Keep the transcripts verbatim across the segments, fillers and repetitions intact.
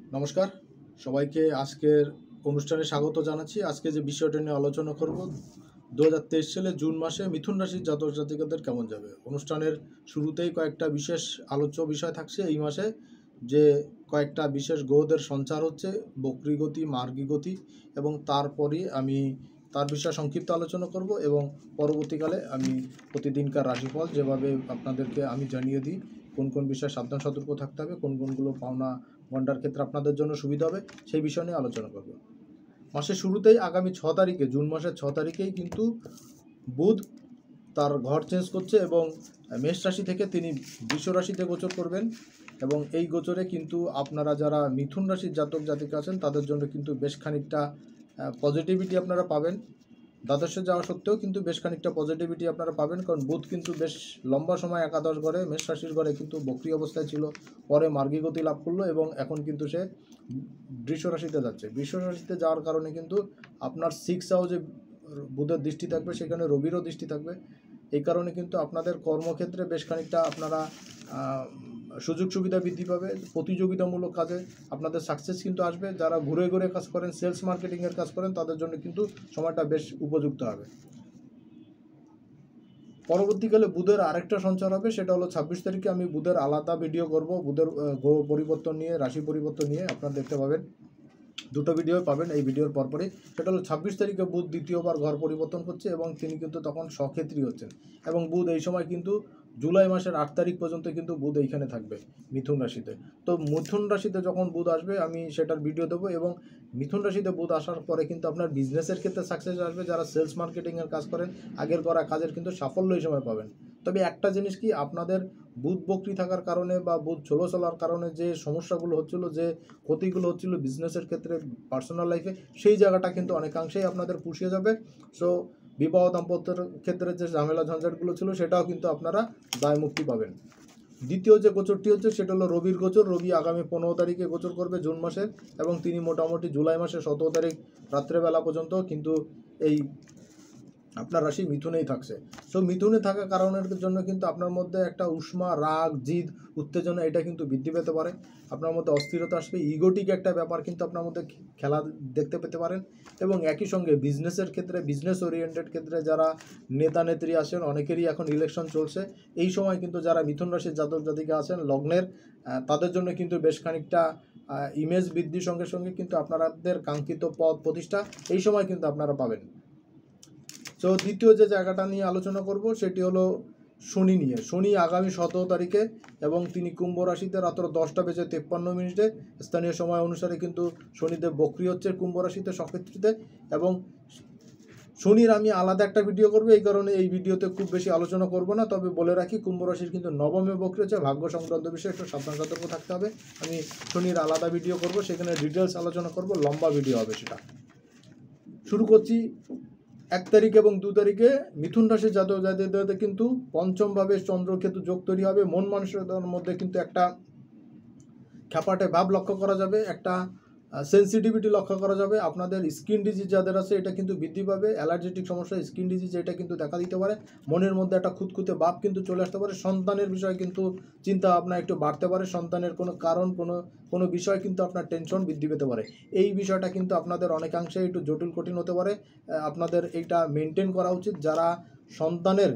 নমস্কার সবাইকে আজকের অনুষ্ঠানে স্বাগত জানাচ্ছি। আজকে যে বিষয়টা নিয়ে আলোচনা করব, দু হাজার তেইশ সালে জুন মাসে মিথুন রাশির জাতক জাতিকাদের কেমন যাবে। অনুষ্ঠানের শুরুতেই কয়েকটা বিশেষ আলোচ্য বিষয় থাকছে। এই মাসে যে কয়েকটা বিশেষ গ্রহদের সঞ্চার হচ্ছে, বক্রী গতি, মার্গী গতি, এবং তারপরে আমি তার বিষয়ে সংক্ষিপ্ত আলোচনা করব এবং পরবর্তীকালে আমি প্রতিদিনকার রাশিফল যেভাবে আপনাদেরকে আমি জানিয়ে দিই কোন কোন বিষয়ে সাবধান সতর্ক থাকতে হবে, কোন কোনগুলো পাওনা গন্ডার ক্ষেত্রে আপনাদের জন্য সুবিধা হবে, সেই বিষয় নিয়ে আলোচনা করব। মাসের শুরুতেই আগামী ছ তারিখে জুন মাসের ছ তারিখেই কিন্তু বুধ তার ঘর চেঞ্জ করছে এবং মেষ রাশি থেকে তিনি বৃষ রাশিতে গোচর করবেন। এবং এই গোচরে কিন্তু আপনারা যারা মিথুন রাশির জাতক জাতিকা আছেন তাদের জন্য কিন্তু বেশ খানিকটা পজিটিভিটি আপনারা পাবেন। দ্বাদশে যাওয়া সত্ত্বেও কিন্তু বেশ খানিকটা পজিটিভিটি আপনারা পাবেন, কারণ বুধ কিন্তু বেশ লম্বা সময় একাদশ ঘরে মেষ রাশির ঘরে কিন্তু বক্রী অবস্থায় ছিল, পরে মার্গী গতি লাভ করলো এবং এখন কিন্তু সে বৃষ রাশিতে যাচ্ছে। বৃষ রাশিতে যাওয়ার কারণে কিন্তু আপনার সিক্স হাউসে বুধের দৃষ্টি থাকবে, সেখানে রবিরও দৃষ্টি থাকবে। এই কারণে কিন্তু আপনাদের কর্মক্ষেত্রে বেশ খানিকটা আপনারা সুযোগ সুবিধা বৃদ্ধি পাবে, প্রতিযোগিতামূলক কাজে আপনাদের সাকসেস কিন্তু আসবে। যারা ঘুরে ঘুরে কাজ করেন, সেলস মার্কেটিংয়ের কাজ করেন, তাদের জন্য কিন্তু সময়টা বেশ উপযুক্ত হবে। পরবর্তীকালে বুধের আরেকটা সঞ্চার হবে, সেটা হলো ছাব্বিশ তারিখে। আমি বুধের আলাদা ভিডিও করব, বুধের গ্রহ পরিবর্তন নিয়ে, রাশি পরিবর্তন নিয়ে আপনারা দেখতে পাবেন, দুটো ভিডিও পাবেন এই ভিডিওর পরপরই। সেটা হলো ছাব্বিশ তারিখে বুধ দ্বিতীয়বার ঘর পরিবর্তন করছে এবং তিনি কিন্তু তখন স্বক্ষেত্রী হচ্ছেন। এবং বুধ এই সময় কিন্তু জুলাই মাসের আট তারিখ পর্যন্ত কিন্তু বুধ এইখানে থাকবে মিথুন রাশিতে। তো মিথুন রাশিতে যখন বুধ আসবে আমি সেটার ভিডিও দেবো। এবং মিথুন রাশিতে বুধ আসার পরে কিন্তু আপনার বিজনেসের ক্ষেত্রে সাকসেস আসবে। যারা সেলস মার্কেটিংয়ের কাজ করেন, আগের করা কাজের কিন্তু সাফল্য এই সময় পাবেন। তবে একটা জিনিস কি, আপনাদের বুধ বক্রী থাকার কারণে বা বুধ ছোলো চলার কারণে যে সমস্যাগুলো হচ্ছিলো, যে ক্ষতিগুলো হচ্ছিলো বিজনেসের ক্ষেত্রে, পার্সোনাল লাইফে, সেই জায়গাটা কিন্তু অনেকাংশেই আপনাদের পুষিয়ে যাবে। সো বিবাহ দাম্পত্যের ক্ষেত্রে যে ঝামেলা ঝঞ্ঝাটগুলো ছিল সেটাও কিন্তু আপনারা দায় মুক্তি পাবেন। দ্বিতীয় যে গোচরটি হচ্ছে সেটা হলো রবির গোচর। রবি আগামী পনেরো তারিখে গোচর করবে জুন মাসের, এবং তিনি মোটামুটি জুলাই মাসের সতেরো তারিখ রাত্রেবেলা পর্যন্ত কিন্তু এই আপনার রাশি মিথুনেই থাকছে। সো মিথুনে থাকার কারণের জন্য কিন্তু আপনার মধ্যে একটা উষ্মা, রাগ, জিদ, উত্তেজনা এটা কিন্তু বৃদ্ধি পেতে পারে। আপনার মধ্যে অস্থিরতা আসবে, ইগোটিক একটা ব্যাপার কিন্তু আপনার মধ্যে খেলা দেখতে পেতে পারেন। এবং একই সঙ্গে বিজনেসের ক্ষেত্রে, বিজনেস ওরিয়েন্টেড ক্ষেত্রে যারা নেতা নেত্রী আছেন, অনেকেরই এখন ইলেকশন চলছে। এই সময় কিন্তু যারা মিথুন রাশির জাতক জাতিকা আছেন লগ্নের, তাদের জন্য কিন্তু বেশ খানিকটা ইমেজ বৃদ্ধির সঙ্গে সঙ্গে কিন্তু আপনাদের কাঙ্ক্ষিত পদ প্রতিষ্ঠা এই সময় কিন্তু আপনারা পাবেন। তো দ্বিতীয় যে জায়গাটা নিয়ে আলোচনা করব সেটি হলো শনি নিয়ে। শনি আগামী সতেরো তারিখে, এবং তিনি কুম্ভ রাশিতে রাত্র দশটা বেজে তেপ্পান্ন মিনিটে স্থানীয় সময় অনুসারে কিন্তু শনিদেব বক্রী হচ্ছে কুম্ভ রাশিতে স্বক্ষেত্রীতে। এবং শনির আমি আলাদা একটা ভিডিও করব, এই কারণে এই ভিডিওতে খুব বেশি আলোচনা করব না। তবে বলে রাখি, কুম্ভ রাশির কিন্তু নবমে বক্রী হচ্ছে, ভাগ্য সংক্রান্ত বিষয়ে একটু সাবধান সতর্ক থাকতে হবে। আমি শনির আলাদা ভিডিও করব, সেখানে ডিটেলস আলোচনা করব, লম্বা ভিডিও হবে সেটা। শুরু করছি এক তারিখ এবং দু তারিখে মিথুন রাশির জাতক জাতিকাদের কিন্তু পঞ্চমভাবে চন্দ্রকেতু যোগ তৈরি হবে। মন মানসিকতার মধ্যে কিন্তু একটা খ্যাপাটে ভাব লক্ষ্য করা যাবে, একটা সেন্সিটিভিটি লক্ষ্য করা যাবে। আপনাদের স্কিন ডিজিজ যাদের আছে এটা কিন্তু বৃদ্ধি পাবে, অ্যালার্জেটিক সমস্যা, স্কিন ডিজিজ এটা কিন্তু দেখা দিতে পারে। মনের মধ্যে একটা খুঁতখুঁতে ভাব কিন্তু চলে আসতে পারে। সন্তানের বিষয়ে কিন্তু চিন্তা ভাবনা একটু বাড়তে পারে। সন্তানের কোনো কারণ, কোনো কোনো বিষয় কিন্তু আপনার টেনশন বৃদ্ধি পেতে পারে। এই বিষয়টা কিন্তু আপনাদের অনেকাংশে একটু জটিল কঠিন হতে পারে। আপনাদের এইটা মেনটেন করা উচিত। যারা সন্তানের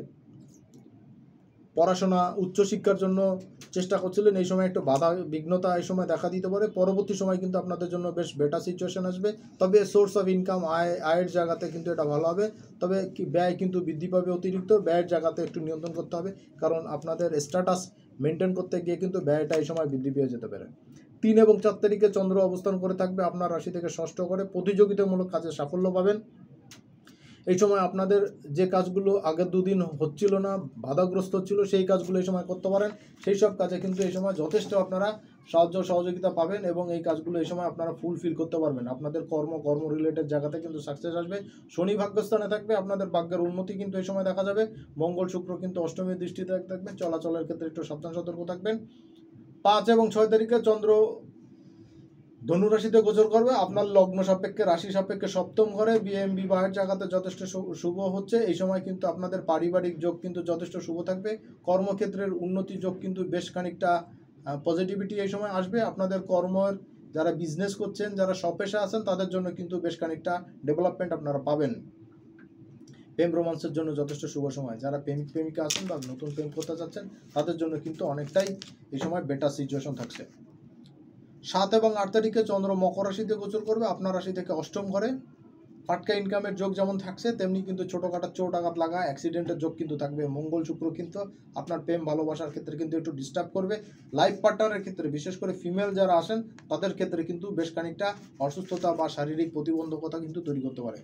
পড়াশোনা উচ্চশিক্ষার জন্য চেষ্টা করছিলেন, এই সময় একটু বাধা বিঘ্নতা এই সময় দেখা দিতে পারে। পরবর্তী সময় কিন্তু আপনাদের জন্য বেশ বেটার সিচুয়েশন আসবে। তবে সোর্স অফ ইনকাম, আয় আয়ের জায়গাতে কিন্তু এটা ভালো হবে। তবে ব্যয় কিন্তু বৃদ্ধি পাবে, অতিরিক্ত ব্যয়ের জায়গাতে একটু নিয়ন্ত্রণ করতে হবে, কারণ আপনাদের স্ট্যাটাস মেনটেন করতে গিয়ে কিন্তু ব্যয়টা এই সময় বৃদ্ধি পেয়ে যেতে পারে। তিন এবং চার তারিখে চন্দ্র অবস্থান করে থাকবে আপনার রাশি থেকে ষষ্ঠ করে, প্রতিযোগিতামূলক কাজে সাফল্য পাবেন। এই সময় আপনাদের যে কাজগুলো আগের দুদিন হচ্ছিল না, বাধাগ্রস্ত হচ্ছিল, সেই কাজগুলো এই সময় করতে পারেন। সেই সব কাজে কিন্তু এই সময় যথেষ্ট আপনারা সাহায্য সহযোগিতা পাবেন এবং এই কাজগুলো এই সময় আপনারা ফুলফিল করতে পারবেন। আপনাদের কর্ম কর্ম রিলেটেড জায়গাতে কিন্তু সাকসেস আসবে। শনি ভাগ্যস্থানে থাকবে, আপনাদের ভাগ্যের উন্নতি কিন্তু এই সময় দেখা যাবে। মঙ্গল শুক্র কিন্তু অষ্টমীর দৃষ্টিতে থাকবে, চলাচলের ক্ষেত্রে একটু সাবধান সতর্ক থাকবেন। পাঁচ এবং ছয় তারিখে চন্দ্র ধনুরাশিতে গোচর করবে আপনার লগ্ন সাপেক্ষে, রাশি সাপেক্ষে সপ্তম ঘরে, বিএম বিবাহের জায়গাতে যথেষ্ট শুভ হচ্ছে। এই সময় কিন্তু আপনাদের পারিবারিক যোগ কিন্তু যথেষ্ট শুভ থাকবে। কর্মক্ষেত্রের উন্নতি যোগ কিন্তু বেশ খানিকটা পজিটিভিটি এই সময় আসবে। আপনাদের কর্মের যারা বিজনেস করছেন, যারা স্বপেশা আছেন, তাদের জন্য কিন্তু বেশ খানিকটা ডেভেলপমেন্ট আপনারা পাবেন। প্রেম রোমান্সের জন্য যথেষ্ট শুভ সময়। যারা প্রেমিক প্রেমিকা আছেন বা নতুন প্রেম করতে চাচ্ছেন, তাদের জন্য কিন্তু অনেকটাই এই সময় বেটার সিচুয়েশন থাকছে। সাত এবং আট তারিখে চন্দ্র মকর রাশিতে গোচর করবে, আপনার রাশি থেকে অষ্টম ঘরে। ফাটকা ইনকামের যোগ যেমন থাকছে, তেমনি কিন্তু ছোটোখাটো চোট আঘাত লাগা, অ্যাক্সিডেন্টের যোগ কিন্তু থাকবে। মঙ্গল শুক্র কিন্তু আপনার প্রেম ভালোবাসার ক্ষেত্রে কিন্তু একটু ডিস্টার্ব করবে। লাইফ পার্টনারের ক্ষেত্রে, বিশেষ করে ফিমেল যারা আসেন, তাদের ক্ষেত্রে কিন্তু বেশ খানিকটা অসুস্থতা বা শারীরিক প্রতিবন্ধকতা কিন্তু তৈরি করতে পারে।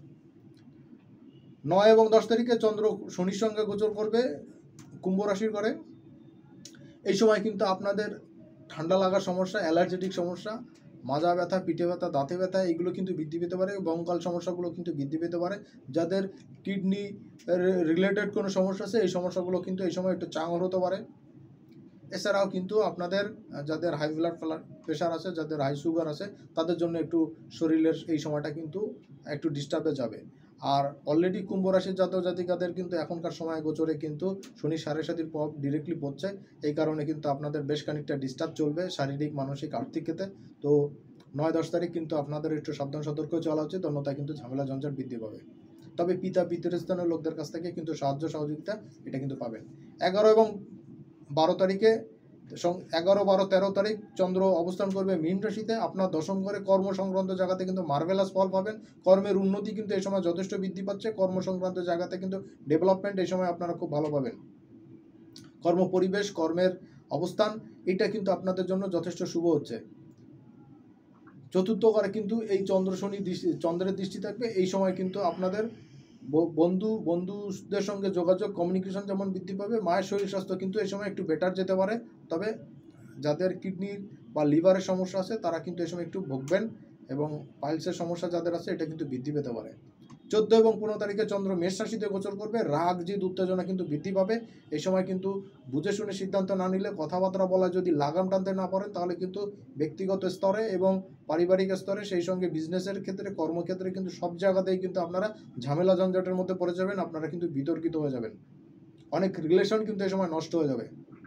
নয় এবং দশ তারিখে চন্দ্র শনির সঙ্গে গোচর করবে কুম্ভ রাশির ঘরে। এই সময় কিন্তু আপনাদের ঠান্ডা লাগার সমস্যা, অ্যালার্জেটিক সমস্যা, মাজা ব্যথা, পিঠে ব্যথা, দাঁতে ব্যথা, এগুলো কিন্তু বৃদ্ধি পেতে পারে। বঙ্কাল সমস্যাগুলো কিন্তু বৃদ্ধি পেতে পারে। যাদের কিডনি রিলেটেড কোনো সমস্যা আছে, এই সমস্যাগুলো কিন্তু এই সময় একটু চাঙর হতে পারে। এছাড়াও কিন্তু আপনাদের যাদের হাই ব্লাড প্রেশার আছে, যাদের হাই সুগার আছে, তাদের জন্য একটু শরীরের এই সময়টা কিন্তু একটু ডিস্টার্বে যাবে। আর অলরেডি কুম্ভ রাশির জাতক জাতিকাদের কিন্তু এখনকার সময় গোচরে কিন্তু শনি সাড়ে সাতির প্রভাব ডিরেক্টলি পড়ছে। এই কারণে কিন্তু আপনাদের বেশ খানিকটা ডিস্টার্ব চলবে শারীরিক, মানসিক, আর্থিক ক্ষেত্রে। তো নয় দশ তারিখ কিন্তু আপনাদের একটু সাবধান সতর্ক চলা উচিত, অন্যথায় কিন্তু ঝামেলা ঝঞ্ঝাট বৃদ্ধি পাবে। তবে পিতা পিতৃস্থানীয় লোকদের কাছ থেকে কিন্তু সাহায্য সহযোগিতা এটা কিন্তু পাবেন। এগারো এবং বারো তারিখে এগারো বারো তেরো তারিখ চন্দ্র অবস্থান করবে মীন রাশিতে, আপনার দশম ঘরে। কর্ম সংক্রান্ত জায়গাতে কিন্তু মার্ভেলাস ফল পাবেন। কর্মের উন্নতি কিন্তু এই সময় যথেষ্ট বৃদ্ধি পাচ্ছে। কর্ম সংক্রান্ত জায়গাতে কিন্তু ডেভেলপমেন্ট এই সময় আপনারা খুব ভালো পাবেন। কর্ম পরিবেশ, কর্মের অবস্থান, এটা কিন্তু আপনাদের জন্য যথেষ্ট শুভ হচ্ছে। চতুর্থ ঘরে কিন্তু এই চন্দ্র শনি দৃষ্টি চন্দ্রের দৃষ্টি থাকবে। এই সময় কিন্তু আপনাদের বন্ধু বন্ধুদের সঙ্গে যোগাযোগ, কমিউনিকেশন যেমন বৃদ্ধি পাবে। মায়ের শরীর স্বাস্থ্য কিন্তু এই সময় একটু বেটার যেতে পারে। তবে যাদের কিডনির বা লিভারের সমস্যা আছে, তারা কিন্তু এই সময় একটু ভুগবেন, এবং পাইলসের সমস্যা যাদের আছে, এটা কিন্তু বৃদ্ধি পেতে পারে। চোদ্দো এবং পনেরো তারিখে চন্দ্র মেষ রাশিতে গোচর করবে। রাগ, জিদ, উত্তেজনা কিন্তু বৃদ্ধি পাবে। এই সময় কিন্তু বুঝে শুনে সিদ্ধান্ত না নিলে, কথাবার্তা বলা যদি লাগাম টানতে না পারেন, তাহলে কিন্তু ব্যক্তিগত স্তরে এবং পারিবারিক স্তরে, সেই সঙ্গে বিজনেসের ক্ষেত্রে, কর্মক্ষেত্রে কিন্তু সব জায়গাতেই কিন্তু আপনারা ঝামেলা ঝঞ্ঝাটের মধ্যে পড়ে যাবেন। আপনারা কিন্তু বিতর্কিত হয়ে যাবেন। অনেক রিলেশন কিন্তু এই সময় নষ্ট হয়ে যাবে।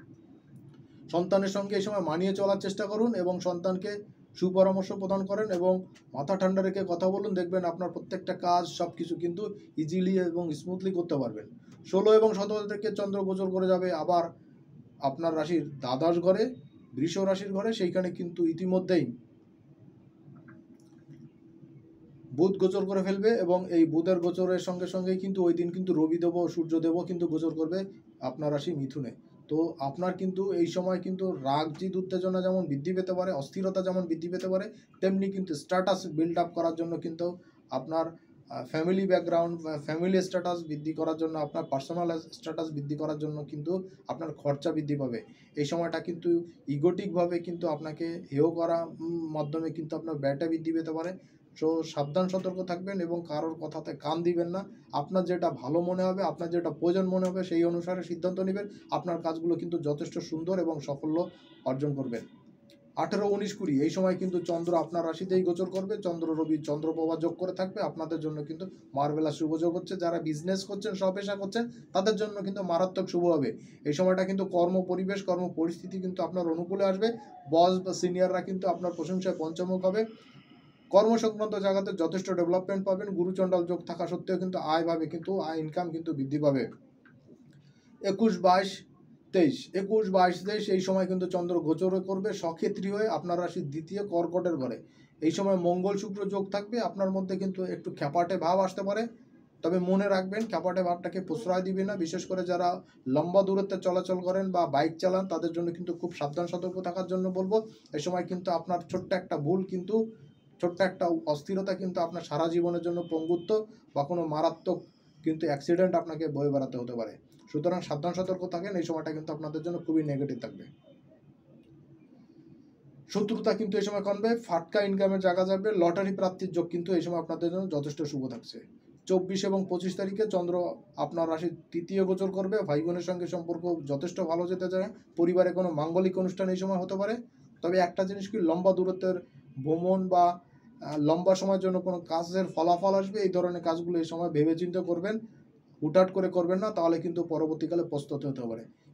সন্তানের সঙ্গে এই সময় মানিয়ে চলার চেষ্টা করুন এবং সন্তানকে সুপরামর্শ প্রদান করেন এবং মাথা ঠান্ডা রেখে কথা বলুন। দেখবেন আপনার প্রত্যেকটা কাজ সব কিছু কিন্তু ইজিলি এবং স্মুথলি করতে পারবেন। ষোলো এবং সতেরো তারিখে চন্দ্র গোচর করে যাবে আবার আপনার রাশির দ্বাদশ ঘরে, বৃষ রাশির ঘরে। সেইখানে কিন্তু ইতিমধ্যেই বুধ গোচর করে ফেলবে, এবং এই বুধের গোচরের সঙ্গে সঙ্গেই কিন্তু ওই দিন কিন্তু রবিদেব ও সূর্যদেবও কিন্তু গোচর করবে আপনার রাশি মিথুনে। তো আপনার কিন্তু এই সময় কিন্তু রাগ, জিদ, উত্তেজনা যেমন বৃদ্ধি পেতে পারে, অস্থিরতা যেমন বৃদ্ধি পেতে পারে, তেমনি কিন্তু স্ট্যাটাস বিল্ড আপ করার জন্য কিন্তু আপনার ফ্যামিলি ব্যাকগ্রাউন্ড, ফ্যামিলি স্ট্যাটাস বৃদ্ধি করার জন্য, আপনার পার্সোনাল স্ট্যাটাস বৃদ্ধি করার জন্য কিন্তু আপনার খরচা বৃদ্ধি পাবে। এই সময়টা কিন্তু ইগোটিকভাবে কিন্তু আপনাকে হেয় করা মাধ্যমে কিন্তু আপনার ব্যয়টা বৃদ্ধি পেতে পারে। সো সাবধান সতর্ক থাকবেন এবং কারোর কথাতে কান দিবেন না। আপনার যেটা ভালো মনে হবে, আপনার যেটা প্রয়োজন মনে হবে, সেই অনুসারে সিদ্ধান্ত নেবেন। আপনার কাজগুলো কিন্তু যথেষ্ট সুন্দর এবং সাফল্য অর্জন করবেন। আঠেরো উনিশ কুড়ি এই সময় কিন্তু চন্দ্র আপনার রাশিতেই গোচর করবে। চন্দ্র রবি চন্দ্রপ্রভা যোগ করে থাকবে। আপনাদের জন্য কিন্তু মার্ভেলাস শুভ যোগ হচ্ছে। যারা বিজনেস করছেন, স্বপেশা করছেন, তাদের জন্য কিন্তু মারাত্মক শুভ হবে। এই সময়টা কিন্তু কর্ম পরিবেশ, কর্ম পরিস্থিতি কিন্তু আপনার অনুকূলে আসবে। বস বা সিনিয়ররা কিন্তু আপনার প্রশংসায় পঞ্চমুখ হবে। কর্ম সংক্রান্ত জায়গাতে যথেষ্ট ডেভেলপমেন্ট পাবেন। গুরুচণ্ডাল যোগ থাকা সত্ত্বেও কিন্তু আয় ভাবে কিন্তু আয় ইনকাম কিন্তু বৃদ্ধি পাবে। একুশ বাইশ তেইশ একুশ বাইশ তেইশ এই সময় কিন্তু চন্দ্র গোচর করবে সক্ষেত্রী হয়ে আপনার রাশির দ্বিতীয় কর্কটের ঘরে। এই সময় মঙ্গল শুক্র যোগ থাকবে। আপনার মধ্যে কিন্তু একটু খ্যাপাটে ভাব আসতে পারে, তবে মনে রাখবেন খ্যাপাটে ভাবটাকে প্রশ্রয় দিবে না। বিশেষ করে যারা লম্বা দূরত্বে চলাচল করেন বা বাইক চালান, তাদের জন্য কিন্তু খুব সাবধান সতর্ক থাকার জন্য বলবো। এই সময় কিন্তু আপনার ছোট্ট একটা ভুল কিন্তু, ছোট্ট একটা অস্থিরতা কিন্তু আপনার সারা জীবনের জন্য পঙ্গুত্ব বা কোনো মারাত্মক কিন্তু অ্যাক্সিডেন্ট আপনাকে বয়ে বেড়াতে হতে পারে। সুতরাং সাবধান সতর্ক থাকেন। এই সময়টা কিন্তু আপনাদের জন্য খুবই নেগেটিভ থাকবে। শত্রুতা কিন্তু এই সময় কমবে। ফাটকা ইনকামের জায়গা যাবে। লটারি প্রাপ্তির যোগ কিন্তু এই সময় আপনাদের জন্য যথেষ্ট শুভ থাকছে। চব্বিশ এবং পঁচিশ তারিখে চন্দ্র আপনার রাশির তৃতীয় গোচর করবে। ভাই বোনের সঙ্গে সম্পর্ক যথেষ্ট ভালো যেতে যায়। পরিবারে কোনো মাঙ্গলিক অনুষ্ঠান এই সময় হতে পারে। তবে একটা জিনিস কি, লম্বা দূরত্বের ভ্রমণ বা লম্বা সময়ের জন্য কোনো কাজের ফলাফল আসবে, এই ধরনের কাজগুলো এই সময় ভেবে চিন্তে করবেন। হুটহাট করে করবেন না, তাহলে কিন্তু পরবর্তীকালে পস্তাতে হতে পারে।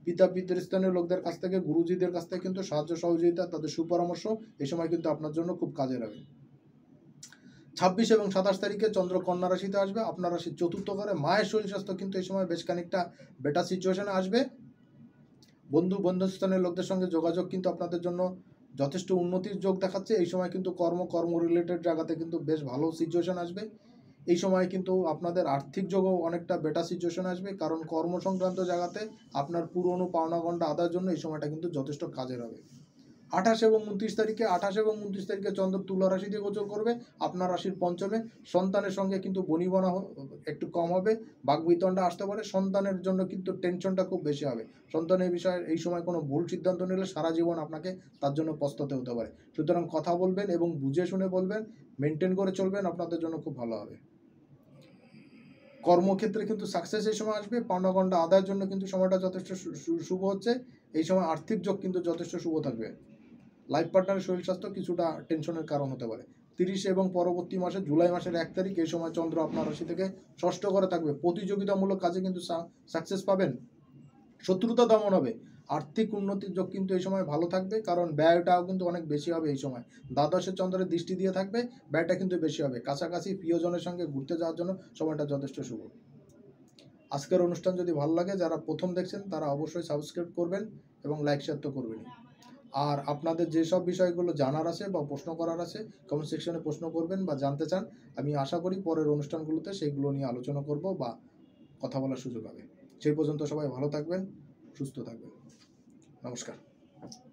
পিতা পিতৃস্থানীয় লোকদের কাছ থেকে, গুরুজিদের কাছ থেকে কিন্তু সাহায্য সহযোগিতা, তাদের সুপরামর্শ এই সময় কিন্তু আপনার জন্য খুব কাজে লাগে। ছাব্বিশ এবং সাতাশ তারিখে চন্দ্র কন্যা রাশিতে আসবে, আপনার রাশির চতুর্থ ঘরে। মায়ের শরীর স্বাস্থ্য কিন্তু এই সময় বেশ খানিকটা বেটার সিচুয়েশনে আসবে। বন্ধু বন্ধুস্থানের লোকদের সঙ্গে যোগাযোগ কিন্তু আপনাদের জন্য যথেষ্ট উন্নতির যোগ দেখাচ্ছে। এই সময় কিন্তু কর্ম কর্ম রিলেটেড জায়গাতে কিন্তু বেশ ভালো সিচুয়েশন আসবে। এই সময় কিন্তু আপনাদের আর্থিক যোগও অনেকটা বেটার সিচুয়েশন আসবে, কারণ কর্ম সংক্রান্ত জায়গাতে আপনার পুরনো পাওনা গন্ডা আদায়ের জন্য এই সময়টা কিন্তু যথেষ্ট কাজের হবে। আঠাশ এবং উনত্রিশ তারিখে আঠাশ এবং উনত্রিশ তারিখে চন্দ্র তুলা রাশিতে গোচর করবে, আপনার রাশির পঞ্চমে। সন্তানের সঙ্গে কিন্তু বনিবনা একটু কম হবে, বাকবিতণ্ডা আসতে পারে। সন্তানের জন্য কিন্তু টেনশনটা খুব বেশি হবে। সন্তানের বিষয়ে এই সময় কোনো ভুল সিদ্ধান্ত নিলে সারা জীবন আপনাকে তার জন্য পস্তাতে হতে পারে। সুতরাং কথা বলবেন এবং বুঝে শুনে বলবেন, মেনটেন করে চলবেন, আপনাদের জন্য খুব ভালো হবে। কর্মক্ষেত্রে কিন্তু সাকসেস এই সময় আসবে। পাওনা গন্ডা আদায়ের জন্য কিন্তু সময়টা যথেষ্ট শুভ হচ্ছে। এই সময় আর্থিক যোগ কিন্তু যথেষ্ট শুভ থাকবে। লাইফ পার্টনারের শরীর স্বাস্থ্য কিছুটা টেনশনের কারণ হতে পারে। তিরিশ এবং পরবর্তী মাসে জুলাই মাসের এক তারিখ এই সময় চন্দ্র আপনার রাশি থেকে ষষ্ঠ ঘরে থাকবে। প্রতিযোগিতামূলক কাজে কিন্তু সাকসেস পাবেন, শত্রুতা দমন হবে। আর্থিক উন্নতির যোগ কিন্তু এই সময় ভালো থাকবে, কারণ ব্যয়টাও কিন্তু অনেক বেশি হবে এই সময়। দ্বাদশের চন্দ্রের দৃষ্টি দিয়ে থাকবে, ব্যয়টা কিন্তু বেশি হবে। কাছাকাছি প্রিয়জনের সঙ্গে ঘুরতে যাওয়ার জন্য সময়টা যথেষ্ট শুভ। আজকের অনুষ্ঠান যদি ভালো লাগে, যারা প্রথম দেখছেন তারা অবশ্যই সাবস্ক্রাইব করবেন এবং লাইক শেয়ার তো করবেনই। আর আপনাদের যেসব বিষয়গুলো জানার আছে বা প্রশ্ন করার আছে কমেন্ট সেকশনে প্রশ্ন করবেন বা জানতে চান, আমি আশা করি পরের অনুষ্ঠানগুলোতে সেইগুলো নিয়ে আলোচনা করব বা কথা বলার সুযোগ হবে। সেই পর্যন্ত সবাই ভালো থাকবেন, সুস্থ থাকবেন। নমস্কার।